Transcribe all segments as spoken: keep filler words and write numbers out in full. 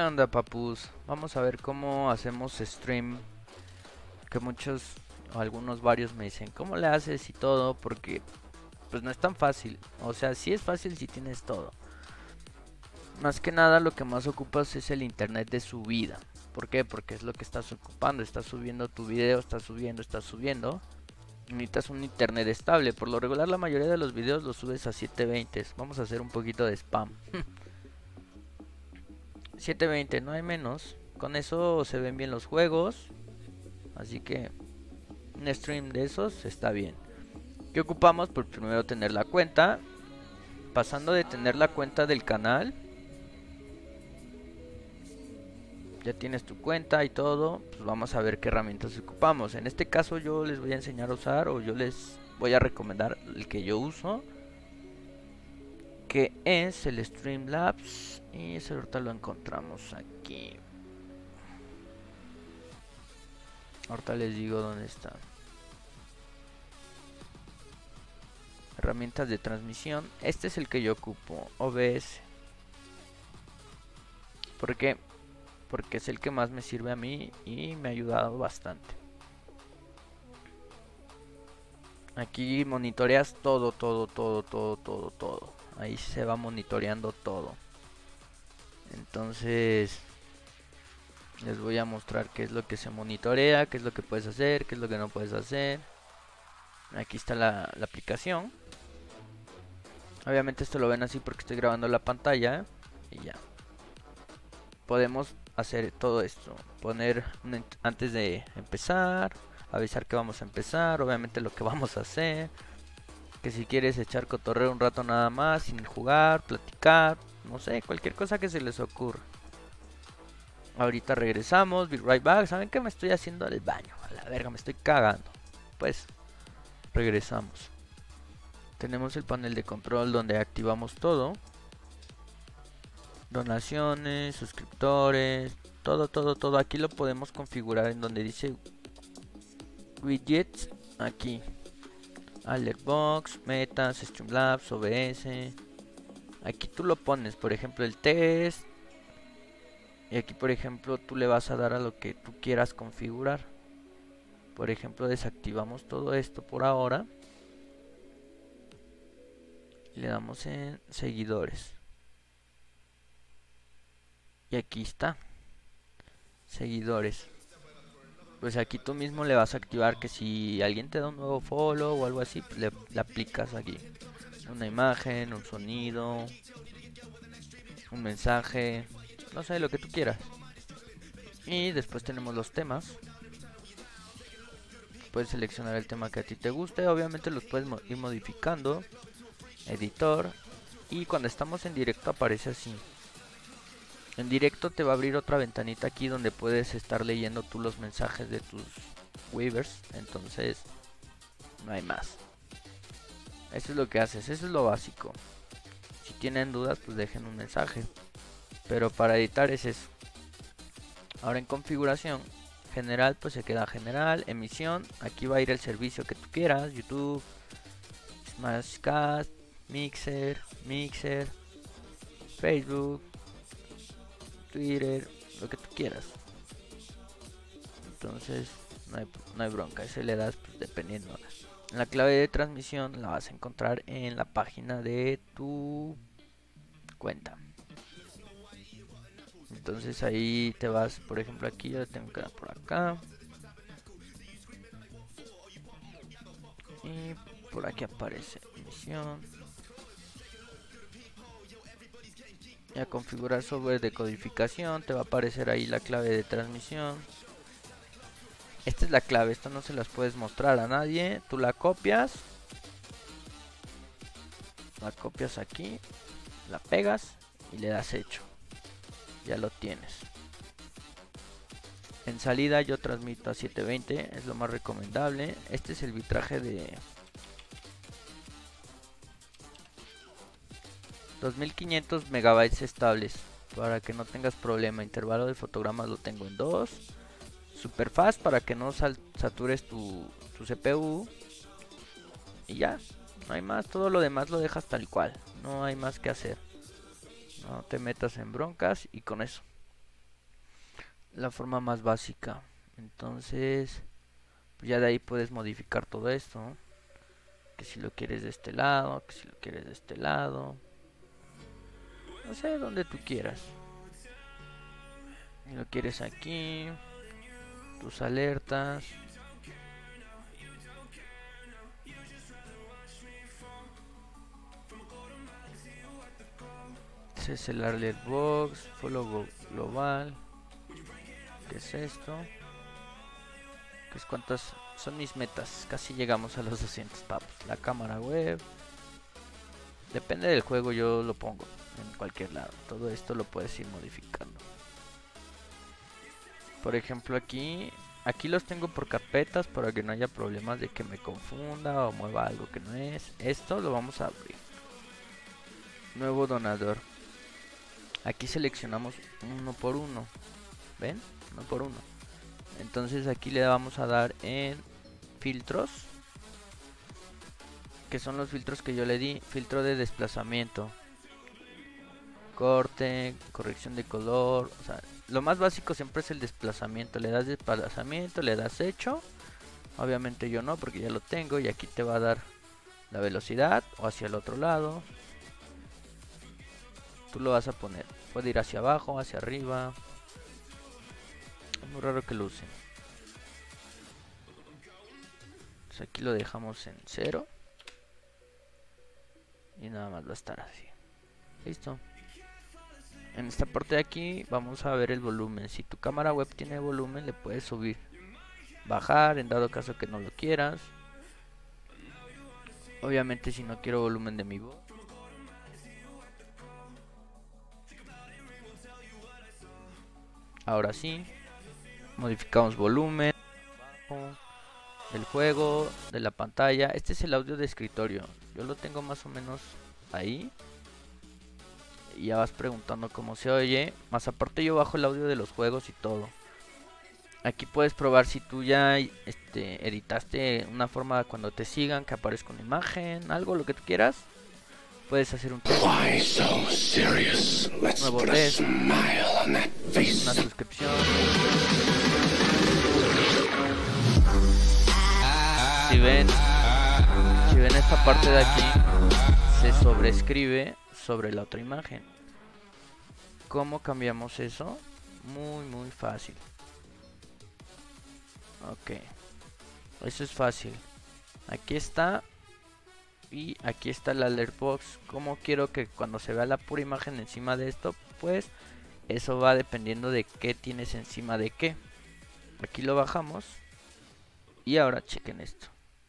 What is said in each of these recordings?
onda, papus? Vamos a ver cómo hacemos stream. Que muchos, o algunos varios me dicen, ¿cómo le haces y todo? Porque pues no es tan fácil. O sea, sí es fácil si tienes todo. Más que nada lo que más ocupas es el internet de subida. ¿Por qué? Porque es lo que estás ocupando. Estás subiendo tu video, estás subiendo, estás subiendo. Necesitas un internet estable. Por lo regular la mayoría de los videos los subes a setecientos veinte. Vamos a hacer un poquito de spam. setecientos veinte, no hay menos. Con eso se ven bien los juegos. Así que un stream de esos está bien. ¿Qué ocupamos? Pues primero tener la cuenta. Pasando de tener la cuenta del canal, ya tienes tu cuenta y todo, pues vamos a ver qué herramientas ocupamos. En este caso yo les voy a enseñar a usar, o yo les voy a recomendar el que yo uso, que es el Streamlabs. Y ese ahorita lo encontramos aquí. Ahorita les digo dónde está. Herramientas de transmisión. Este es el que yo ocupo, O B S. ¿Por qué? Porque es el que más me sirve a mí y me ha ayudado bastante. Aquí monitoreas todo, todo, todo, todo, todo, todo. Ahí se va monitoreando todo. Entonces les voy a mostrar qué es lo que se monitorea, qué es lo que puedes hacer, qué es lo que no puedes hacer. Aquí está la, la aplicación. Obviamente esto lo ven así porque estoy grabando la pantalla. Y ya. Podemos hacer todo esto. Poner antes de empezar, avisar que vamos a empezar, obviamente lo que vamos a hacer. Que si quieres echar cotorreo un rato nada más, sin jugar, platicar, no sé, cualquier cosa que se les ocurra. Ahorita regresamos, be right back. ¿Saben que me estoy haciendo al baño? A la verga, me estoy cagando. Pues regresamos. Tenemos el panel de control donde activamos todo. Donaciones, suscriptores, todo, todo, todo. Aquí lo podemos configurar en donde dice widgets. Aquí. Alertbox, metas, Streamlabs, O B S. Aquí tú lo pones, por ejemplo, el test. Y aquí, por ejemplo, tú le vas a dar a lo que tú quieras configurar. Por ejemplo, desactivamos todo esto por ahora. Y le damos en seguidores. Y aquí está. Seguidores. Pues aquí tú mismo le vas a activar que si alguien te da un nuevo follow o algo así, pues le, le aplicas aquí una imagen, un sonido, un mensaje, no sé, lo que tú quieras. Y después tenemos los temas. Puedes seleccionar el tema que a ti te guste, obviamente los puedes mo ir modificando. Editor. Y cuando estamos en directo aparece así. En directo te va a abrir otra ventanita aquí donde puedes estar leyendo tú los mensajes de tus Weavers. Entonces no hay más. Eso es lo que haces, eso es lo básico. Si tienen dudas pues dejen un mensaje. Pero para editar es eso. Ahora en configuración general pues se queda general, emisión. Aquí va a ir el servicio que tú quieras. YouTube, Smashcast, Mixer, Mixer, Facebook, Twitter, lo que tú quieras. Entonces no hay, no hay bronca, ese le das pues, dependiendo. La clave de transmisión la vas a encontrar en la página de tu cuenta. Entonces ahí te vas, por ejemplo aquí yo tengo que dar por acá. Y por aquí aparece emisión. Y a configurar software de codificación te va a aparecer ahí la clave de transmisión. Esta es la clave, esto no se las puedes mostrar a nadie. Tú la copias. La copias aquí. La pegas y le das hecho. Ya lo tienes. En salida yo transmito a setecientos veinte, es lo más recomendable. Este es el bitraje de dos mil quinientos megabytes estables. Para que no tengas problema. Intervalo de fotogramas lo tengo en dos. Super fast para que no satures tu, tu C P U. Y ya, no hay más. Todo lo demás lo dejas tal cual. No hay más que hacer. No te metas en broncas y con eso. la forma más básica. Entonces pues ya de ahí puedes modificar todo esto, ¿no? Que si lo quieres de este lado, que si lo quieres de este lado, no sé, donde tú quieras. Y lo quieres aquí, tus alertas. Ese es el alert box, follow global. ¿Qué es esto? ¿Qué es cuántas son mis metas? Casi llegamos a los doscientos papos. La cámara web. Depende del juego, yo lo pongo en cualquier lado. Todo esto lo puedes ir modificando. Por ejemplo aquí, aquí los tengo por carpetas para que no haya problemas de que me confunda o mueva algo que no es. Esto lo vamos a abrir. Nuevo donador. Aquí seleccionamos uno por uno. ¿Ven? Uno por uno. Entonces aquí le vamos a dar en filtros, que son los filtros que yo le di. Filtro de desplazamiento, corte, corrección de color. O sea, lo más básico siempre es el desplazamiento. Le das desplazamiento, le das hecho. Obviamente yo no, porque ya lo tengo. Y aquí te va a dar la velocidad o hacia el otro lado. Tú lo vas a poner. Puede ir hacia abajo, hacia arriba. Es muy raro que lo usen. Entonces aquí lo dejamos en cero. Y nada más va a estar así. Listo. En esta parte de aquí vamos a ver el volumen. Si tu cámara web tiene volumen, le puedes subir, bajar, en dado caso que no lo quieras. Obviamente si no quiero volumen de mi voz, ahora sí, modificamos volumen del juego, de la pantalla. Este es el audio de escritorio. Yo lo tengo más o menos ahí. Y ya vas preguntando cómo se oye. Más aparte yo bajo el audio de los juegos y todo. Aquí puedes probar si tú ya este, editaste una forma cuando te sigan, que aparezca una imagen, algo, lo que tú quieras. Puedes hacer un test. Why so serious? Let's Nuevo put test. a smile on that face. Una suscripción. Si ven, si ven esta parte de aquí, se sobrescribe sobre la otra imagen. ¿Cómo cambiamos eso? Muy muy fácil. Ok, eso es fácil. Aquí está. Y aquí está el alert box. Como quiero que cuando se vea la pura imagen encima de esto, pues eso va dependiendo de qué tienes encima de qué. Aquí lo bajamos. Y ahora chequen esto.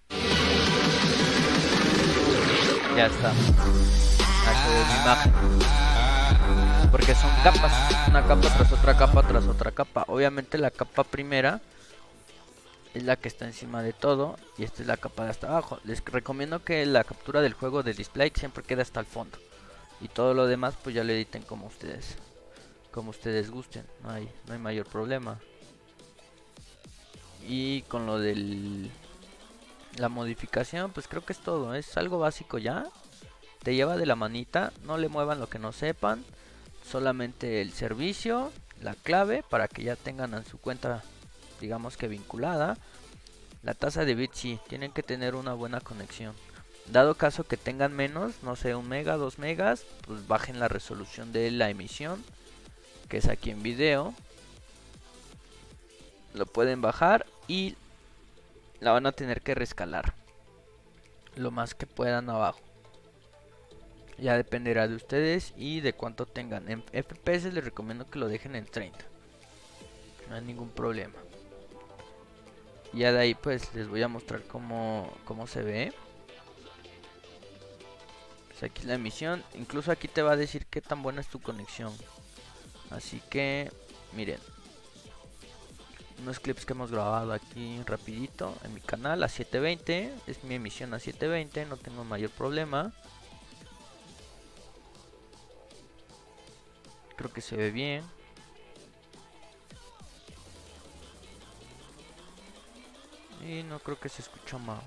Ya está. Aquí es mi imagen. Porque son capas. Una capa tras otra capa tras otra capa. Obviamente la capa primera es la que está encima de todo. Y esta es la capa de hasta abajo. Les recomiendo que la captura del juego de display siempre quede hasta el fondo. Y todo lo demás pues ya lo editen como ustedes Como ustedes gusten. No hay, no hay mayor problema. Y con lo del la modificación pues creo que es todo. Es algo básico ya. Te lleva de la manita. No le muevan lo que no sepan. Solamente el servicio, la clave para que ya tengan en su cuenta, digamos que vinculada. La tasa de bits, sí, tienen que tener una buena conexión. Dado caso que tengan menos, no sé, un mega, dos megas, pues bajen la resolución de la emisión, que es aquí en video. Lo pueden bajar y la van a tener que rescalar lo más que puedan abajo. Ya dependerá de ustedes y de cuánto tengan. En F P S les recomiendo que lo dejen en treinta. No hay ningún problema. Ya de ahí pues les voy a mostrar cómo, cómo se ve. Pues aquí es la emisión. Incluso aquí te va a decir qué tan buena es tu conexión. Así que miren. Unos clips que hemos grabado aquí rapidito en mi canal a setecientos veinte. Es mi emisión a setecientos veinte. No tengo mayor problema. Creo que se ve bien. Y no creo que se escucha mal.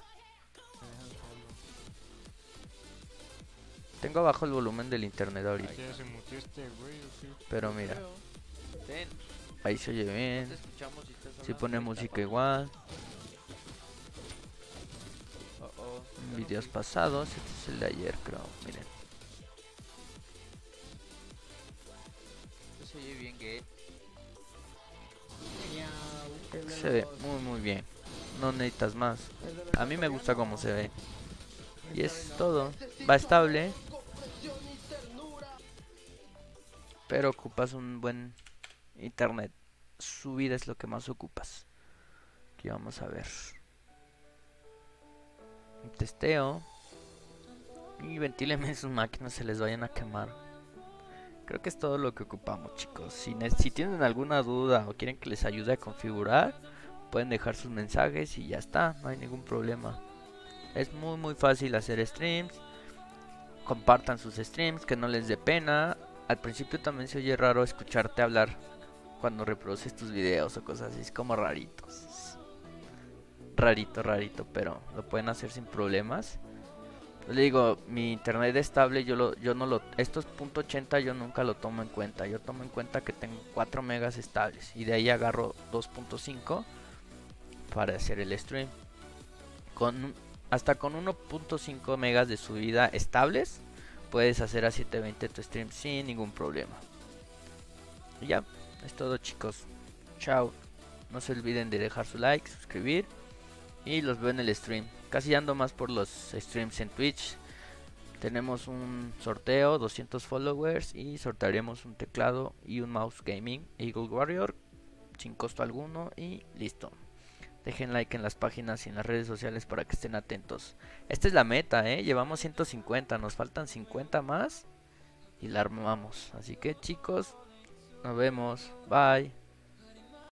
Tengo abajo el volumen del internet ahorita. Pero mira. Ven. Ahí se oye bien. Te escuchamos si estás Si hablando pone ahorita, música papá. igual. Oh, oh, ya no Videos te- pasados. Este es el de ayer, creo. Miren. Esto se oye bien gay. Se ve muy muy bien. No necesitas más. A mí me gusta cómo se ve. Y es todo. Va estable. Pero ocupas un buen internet. Subida es lo que más ocupas. Aquí vamos a ver. Un testeo. Y ventílenme sus máquinas, se les vayan a quemar. Creo que es todo lo que ocupamos, chicos. Si, si tienen alguna duda o quieren que les ayude a configurar, pueden dejar sus mensajes y ya está, no hay ningún problema. Es muy muy fácil hacer streams. Compartan sus streams, que no les dé pena. Al principio también se oye raro escucharte hablar cuando reproduces tus videos o cosas así, es como raritos. Rarito, rarito, pero lo pueden hacer sin problemas. Le digo, mi internet estable, yo lo, yo no lo, estos punto ochenta yo nunca lo tomo en cuenta. Yo tomo en cuenta que tengo cuatro megas estables y de ahí agarro dos punto cinco para hacer el stream. Con hasta con uno punto cinco megas de subida estables puedes hacer a setecientos veinte tu stream sin ningún problema. Y ya, es todo, chicos. Chao. No se olviden de dejar su like, suscribir y los veo en el stream. Casi ando más por los streams en Twitch. Tenemos un sorteo, doscientos followers, y sortearemos un teclado y un mouse gaming Eagle Warrior sin costo alguno y listo. Dejen like en las páginas y en las redes sociales para que estén atentos. Esta es la meta, ¿eh? Llevamos ciento cincuenta, nos faltan cincuenta más y la armamos. Así que chicos, nos vemos. Bye.